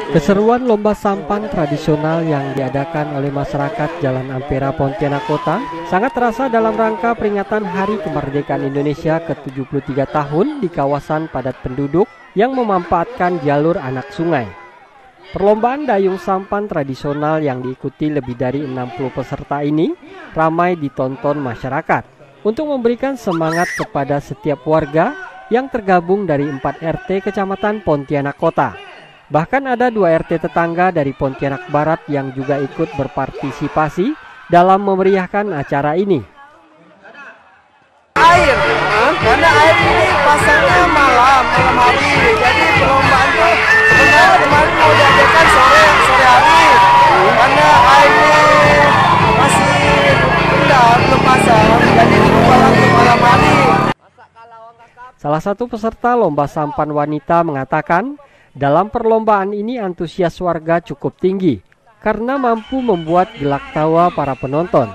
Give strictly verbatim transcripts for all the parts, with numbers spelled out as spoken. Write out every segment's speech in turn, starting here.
Keseruan lomba sampan tradisional yang diadakan oleh masyarakat Jalan Ampera Pontianak Kota sangat terasa dalam rangka peringatan Hari Kemerdekaan Indonesia ke tujuh puluh tiga tahun di kawasan padat penduduk yang memanfaatkan jalur anak sungai. Perlombaan dayung sampan tradisional yang diikuti lebih dari enam puluh peserta ini ramai ditonton masyarakat untuk memberikan semangat kepada setiap warga yang tergabung dari empat R T Kecamatan Pontianak Kota. Bahkan ada dua R T tetangga dari Pontianak Barat yang juga ikut berpartisipasi dalam memeriahkan acara ini. Air, karena air ini pasangnya malam, malam hari. Jadi perlombaan itu sebenarnya kemarin mau diadakan sore, sore hari. Karena air ini masih rendah, belum pasang, jadi diubah langsung malam hari. Salah satu peserta lomba sampan wanita mengatakan, dalam perlombaan ini antusias warga cukup tinggi karena mampu membuat gelak tawa para penonton.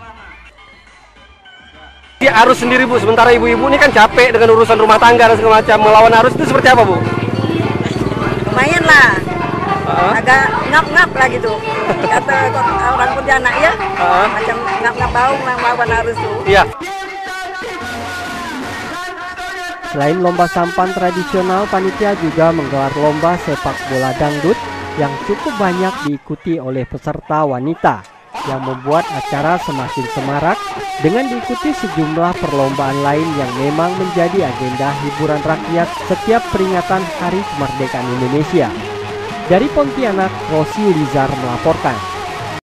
Dia arus sendiri Bu, sementara ibu-ibu ini kan capek dengan urusan rumah tangga dan segala macam. Melawan arus itu seperti apa Bu? Lumayan lah, uh-huh. agak ngap-ngap lah gitu. Kata orang Pontianak ya, uh-huh. macam ngap-ngap bau melawan arus tuh. Iya. Selain lomba sampan tradisional, panitia juga menggelar lomba sepak bola dangdut yang cukup banyak diikuti oleh peserta wanita, yang membuat acara semakin semarak dengan diikuti sejumlah perlombaan lain yang memang menjadi agenda hiburan rakyat setiap peringatan Hari Kemerdekaan Indonesia. Dari Pontianak, Rosi Lizar melaporkan.